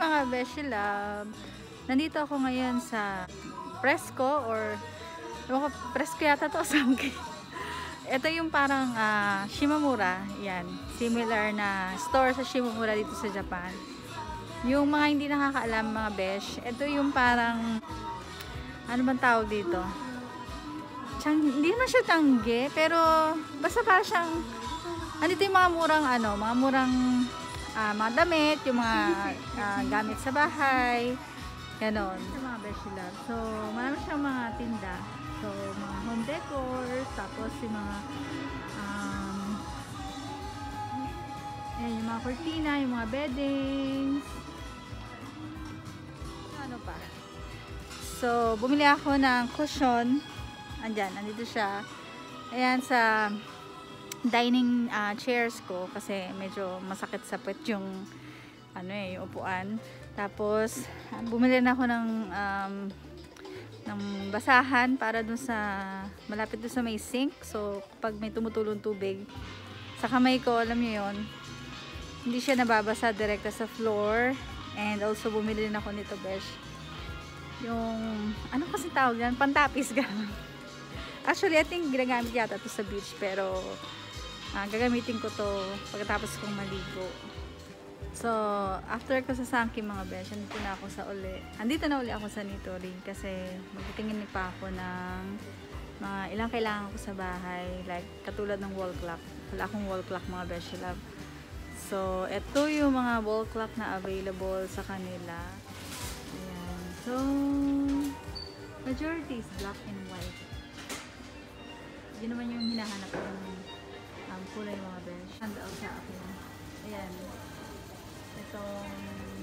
mga Beshi Love! Nandito ako ngayon sa Presko or Presko yata to Samgi. Ito yung parang Shimamura. Yan. Similar na store sa Shimamura dito sa Japan. Yung mga hindi nakakaalam mga Besh, ito yung parang ano bang tawag dito? Hindi naman siya tangge, pero basta parang siyang andito yung mga murang mga damit, yung mga gamit sa bahay, ganon. Sa mga Beshi Love. So, marami siyang mga tinda. So, mga home decor, tapos yung mga yung mga cortina, yung mga beddings. Ano pa? So, bumili ako ng cushion. Andito siya. Ayan, sa dining chairs ko kasi medyo masakit sa puwet yung yung upuan. Tapos bumili na ako ng basahan para dun sa malapit dun sa may sink. So pag may tumutulong tubig sa kamay ko, alam niyo yon, hindi siya nababasa direkta sa floor. And also bumili din ako nito, Besh. Yung ano kasi tawag yan? Pantapis gano'n. Actually, I think ginagamit yata to sa beach, pero gagamitin ko to pagkatapos kong maligo. So, after ko sa Samgi mga Besh, andito na ako sa andito na uli ako sa Nitori kasi magtitingin pa ako ng mga ilang kailangan ko sa bahay, like katulad ng wall clock. Wala akong wall clock mga Besh Love. So, ito yung mga wall clock na available sa kanila. Ayan. So, majority is black and white. Yun naman yung hinahanap ko ng kulay mga Besh. Stand out sa akin. Ayan. Itong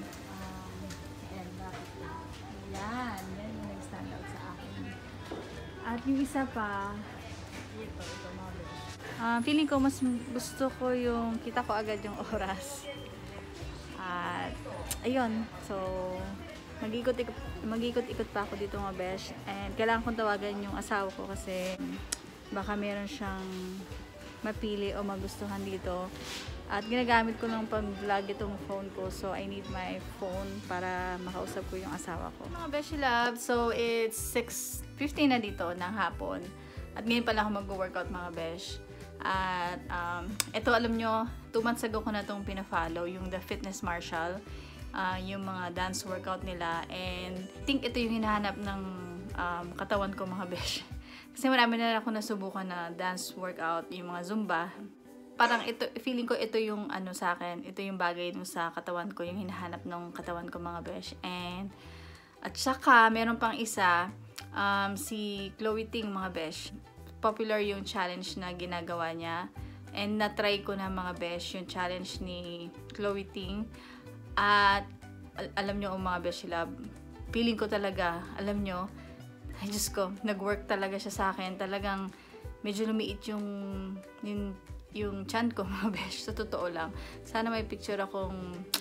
bakit na? Ayan. Yan yung nag-stand out sa akin. At yung isa pa, ito mga Besh. Feeling ko mas gusto ko yung kita ko agad yung oras. At ayun. So, mag-ikot-ikot pa ako dito mga Besh. And kailangan kong tawagan yung asawa ko kasi baka meron siyang mapili o magustuhan dito. At ginagamit ko lang pag-vlog itong phone ko. So, I need my phone para makausap ko yung asawa ko. Mga Beshi Love, so it's 6:15 na dito ng hapon. At ngayon pala ako mag-workout mga Besh. At ito alam nyo, 2 months ago ko na itong pina-follow, yung The Fitness Marshall. Yung mga dance workout nila. And I think ito yung hinahanap ng katawan ko mga Besh. Kasi marami na ako nasubukan na dance workout, yung mga Zumba. Parang ito, feeling ko ito yung ano sa akin, ito yung bagay dun sa katawan ko, yung hinahanap ng katawan ko mga Besh. And at saka, meron pang isa, si Chloe Ting mga Besh. Popular yung challenge na ginagawa niya. And na-try ko na mga Besh, yung challenge ni Chloe Ting. At alam nyo mga Besh Love, feeling ko talaga, alam nyo, ay Diyos ko, nag-work talaga siya sa akin. Talagang medyo lumiit yung chan ko mga Besh. So, totoo lang. Sana may picture ako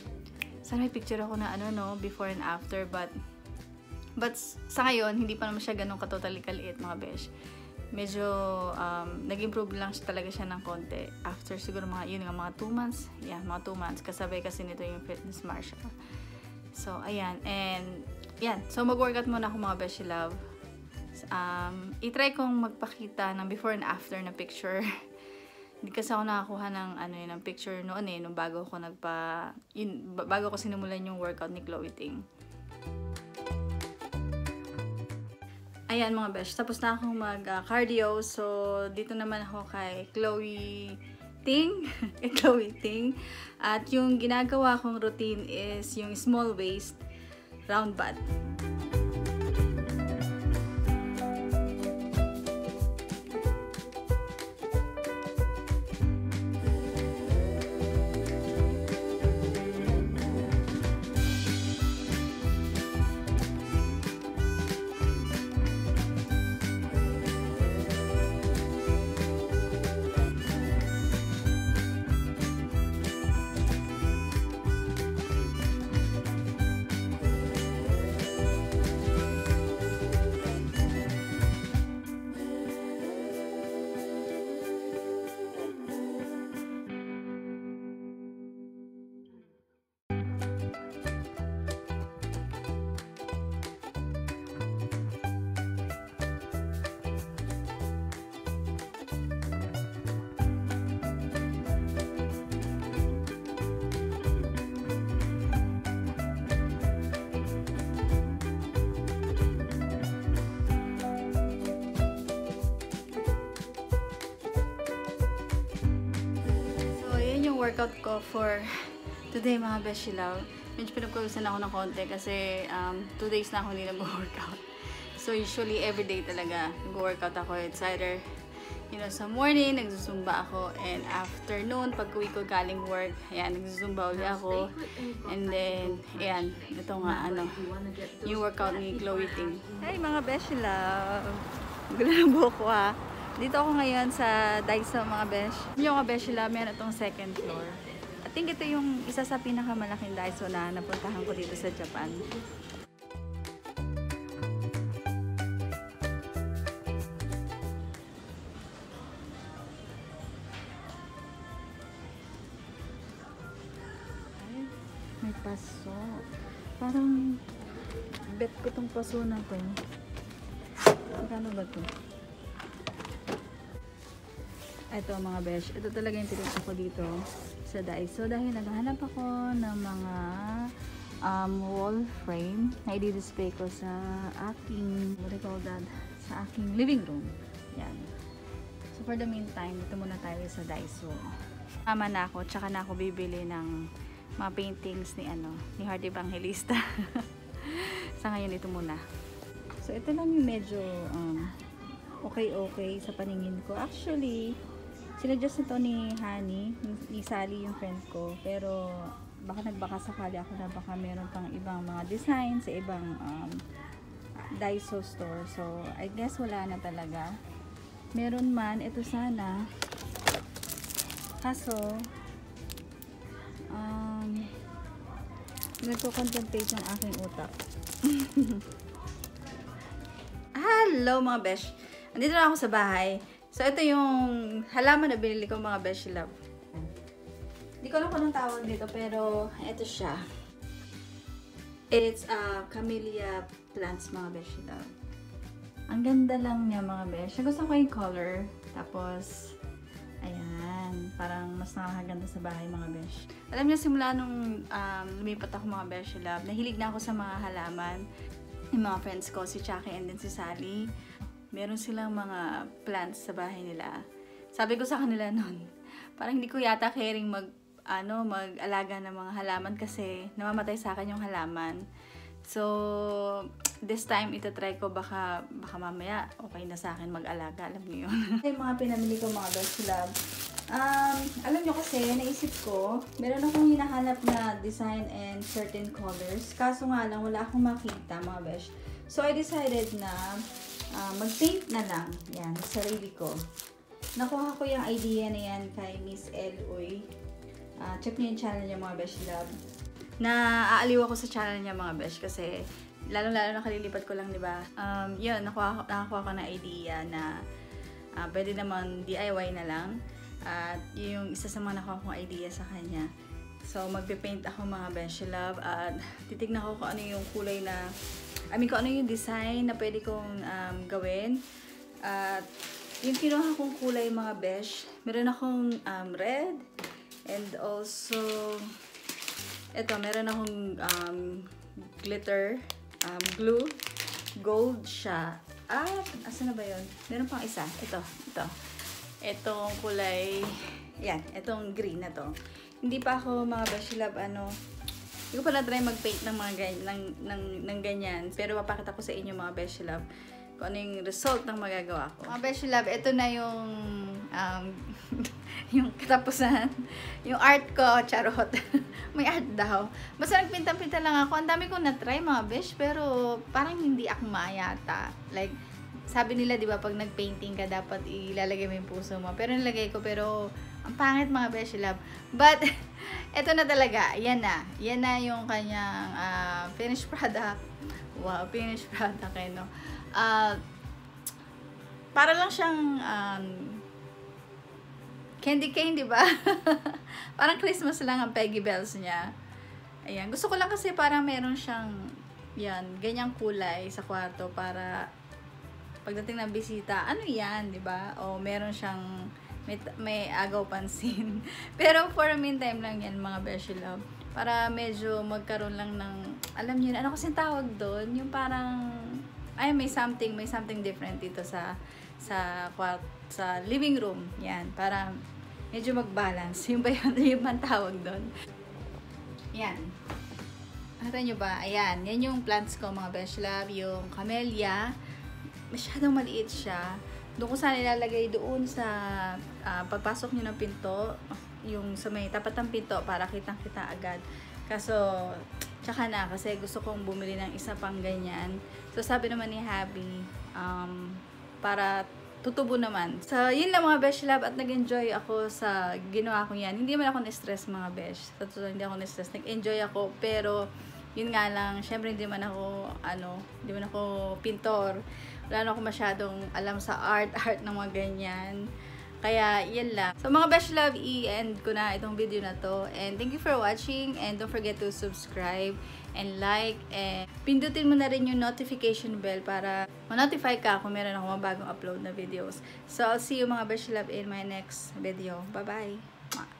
na before and after. But sa ngayon, hindi pa naman siya ganun katotally kaliit mga Besh. Medyo nag-improve lang talaga siya ng konti. After siguro mga 2 months. Yeah, mga 2 months. Kasabay kasi nito yung Fitness Marshall. So, ayan. And, yan. So, mag-workout muna ako mga Beshi Love. I-try kong magpakita ng before and after na picture. Hindi kasi ako nakakuha ng picture noon nung bago ko bago ko sinimulan yung workout ni Chloe Ting. Ayan mga Besh, tapos na akong mag-cardio. So, dito naman ako kay Chloe Ting. Chloe Ting. At yung ginagawa kong routine is yung small waist, round butt. workout ko for today mga beshi love. Medyo pinagpawisan ako ng konti kasi 2 days na ako hindi nag-workout. So usually everyday talaga nag-workout ako. It's either sa morning, nagsusumba ako, and afternoon, pag uwi ko galing work, ayan, nagsusumba ulit ako. And then, ayan, ito nga, yung workout ni Chloe Ting. Hey mga beshi love! Gulo ng buhok ko ha. Dito ako ngayon sa Daiso mga besh. Yung mga beshi love, meron itong second floor. I think ito yung isa sa pinakamalaking Daiso na napuntahan ko dito sa Japan. May paso. Parang bet ko tong paso na to. Magkano ba to? Ito mga besh. Ito talaga yung tinito ko dito sa Daiso. Dahil naghahanap ako ng mga wall frame na i-display ko sa aking, what do you call that? Sa aking living room. Yan. So for the meantime, dito muna tayo sa Daiso. Tama na ako. Tsaka na ako bibili ng mga paintings ni Heart Evangelista. Sa ngayon, ito muna. So, ito lang yung medyo okay sa paningin ko. Actually, sinuggest nito ni Honey, ni Sally yung friend ko. Pero, baka nagbaka sakali ako na baka meron pang ibang mga design sa ibang Daiso store. So, I guess wala na talaga. Meron man, ito sana. Kaso, nagko-contemplate yung aking utak. Hello mga besh! Andito na ako sa bahay. So, ito yung halaman na binili ko mga besh love. Hindi ko alam kung anong tawag dito, pero ito siya. It's camellia plants mga besh love. Ang ganda lang niya mga besh. Gusto ko yung color. Tapos, ayan, parang mas nakakaganda sa bahay mga besh. Alam niyo, simula nung lumipat ako mga besh love, nahilig na ako sa mga halaman. Yung mga friends ko, si Chucky and then si Sally, meron silang mga plants sa bahay nila. Sabi ko sa kanila nun, parang hindi ko yata caring mag-alaga ng mga halaman kasi namamatay sa akin yung halaman. So, this time, itatry ko baka mamaya okay na sa akin mag-alaga. Alam niyo yun. Yung mga pinamili ko mga besh love. Alam niyo kasi, naisip ko, meron akong hinahanap na design and certain colors. Kaso nga lang, wala akong makita mga besh. So, I decided na mag-paint na lang. Yan, sarili ko. Nakuha ko yung idea na yan kay Miss Eloy. Check niyo yung channel niya mga besh love. Naaaliw ako sa channel niya mga besh kasi lalong-lalo na kalilipat ko lang, di ba? Yun, nakakuha ko na idea na pwede naman DIY na lang. At yung isa sa mga nakuha kong idea sa kanya. So, magpe-paint ako mga besh love at titignan ko kung ano yung kulay na, kung ano yung design na pwede kong gawin. At yung kinuha kong kulay mga besh, meron akong red and also meron akong glitter, glue, gold siya. Asa na ba yun? Meron pang isa. Ito. Itong kulay, yan, itong green na to. Hindi pa ako mga besh love, hindi ko pa na-try mag-paint ng mga ng ganyan. Pero papakita ko sa inyo mga besh love kung ano yung result ng magagawa ko. Mga besh love, ito na yung yung katapusan. Yung art ko, charot. May art daw. Basta nagpinta-pinta lang ako. Ang dami kong na-try mga besh, pero parang hindi akma yata. Like, sabi nila, di ba, pag nag-painting ka, dapat ilalagay mo yung puso mo. Pero nilagay ko, pero ang pangit mga besh love. But, eto na talaga. Yan na. Yan na yung kanyang finished product. Wow, finished product eh, no? Para lang siyang candy cane, di ba? Parang Christmas lang ang Peggy Bells niya. Ayan. Gusto ko lang kasi parang meron siyang ganyang kulay sa kwarto para pagdating ng bisita, ano yan, di ba? O meron siyang may agaw pansin. Pero for a meantime lang yan mga besh love. Para medyo magkaroon lang ng, alam niyo na, ano kasi tawag doon? Yung parang, may something different dito sa living room. Yan, para medyo mag-balance. Yung ba yung man tawag doon? Yan. Nakita nyo ba? Ayan. Yan yung plants ko, mga besh love. Yung camellia. Masyadong maliit siya. Doon ko sana ilalagay doon sa pagpasok nyo ng pinto. Yung sa may tapat ng pinto para kitang-kita agad. Kaso, tsaka na. Kasi gusto kong bumili ng isa pang ganyan. So, sabi naman ni Habi, para tutubo naman. So, yun lang mga besh love, at nag-enjoy ako sa ginawa ko yan. Hindi naman ako na-stress mga besh. Sa totoo, hindi ako na-stress. Nag-enjoy ako, pero yun nga lang, syempre hindi man ako, hindi man ako pintor. Wala na ako masyadong alam sa art ng mga ganyan. Kaya, yan lang. So, mga besh love, i-end ko na itong video na to. And thank you for watching. And don't forget to subscribe and like. And pindutin mo na rin yung notification bell para ma-notify ka kung meron ako mga bagong upload na videos. So, I'll see you mga besh love in my next video. Bye-bye!